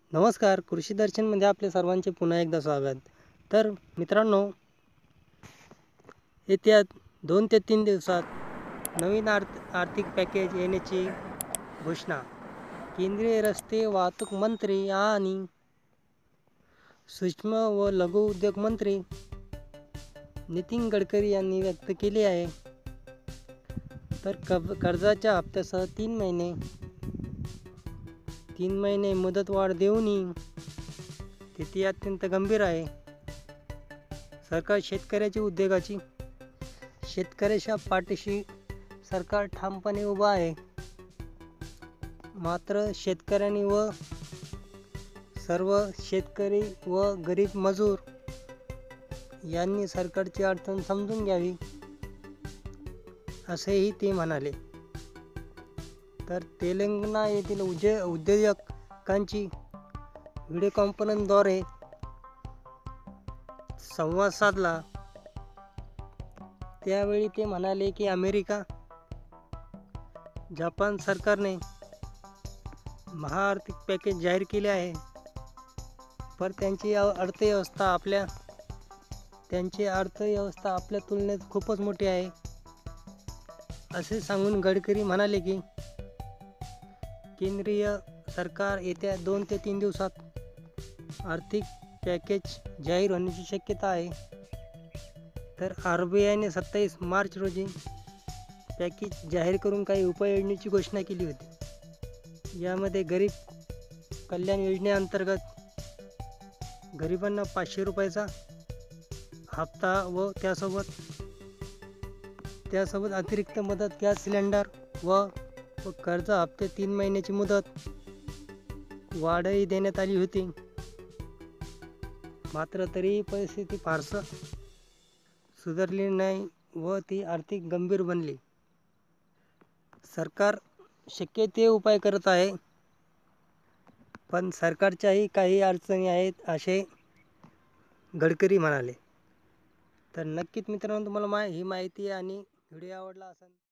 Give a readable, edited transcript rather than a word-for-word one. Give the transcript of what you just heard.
नमस्कार, कृषी दर्शनमध्ये आपले सर्वांचे पुन्हा एकदा स्वागत. तर मित्रांनो, येत्या 2 ते 3 दिवसात नवीन आर्थिक पॅकेज येण्याची घोषणा केंद्रीय रस्ते वाहतूक मंत्री आणि सूक्ष्म व लघु उद्योग मंत्री नितीन गडकरी यांनी व्यक्त केली आहे. तर कर्जाच्या हप्त्यासह 3 महिने मुदतवाढ देऊनही स्थिती अत्यंत गंभीर आहे. सरकार शेतकऱ्याच्या पाठीशी सरकार ठामपणे उभा आहे. मात्र शेतकऱ्यांनी व सर्व शेतकरी व गरीब मजूर यांनी सरकारची अडचण समजून घ्यावी, असेही ते म्हणाले. तर तेलंगणा येथील उद्योजकांची व्हिडिओ कॉन्फरन्सद्वारे संवाद साधला. त्यावेळी ते म्हणाले की अमेरिका, जपान सरकारने महाआर्थिक पॅकेज जाहीर केले आहे, पण त्यांची अर्थव्यवस्था आपल्या तुलनेत खूपच मोठी आहे, असे सांगून गडकरी म्हणाले की केंद्रीय सरकार येत्या 2 ते 3 दिवसात आर्थिक पॅकेज जाहीर होण्याची शक्यता आहे. तर RBIने 27 मार्च रोजी पॅकेज जाहीर करून काही उपाययोजनेची घोषणा केली होती. यामध्ये गरीब कल्याण योजनेअंतर्गत गरिबांना 500 रुपयाचा हप्ता व त्यासोबत अतिरिक्त मदत, गॅस सिलेंडर व कर्ज हप्ते 3 महिन्याची मुदत वाढही देण्यात आली होती. मात्र तरीही परिस्थिती फारसं सुधारली नाही व ती आर्थिक गंभीर बनली. सरकार शक्य ते उपाय करत आहे, पण सरकारच्याही काही अडचणी आहेत, असे गडकरी म्हणाले. तर नक्कीच मित्रांनो, तुम्हाला ही माहिती आणि व्हिडिओ आवडला असेल